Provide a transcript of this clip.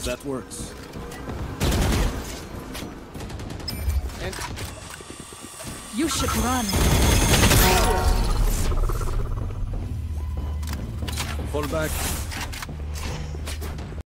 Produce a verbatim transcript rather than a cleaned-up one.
That works. And You should run. Fall back.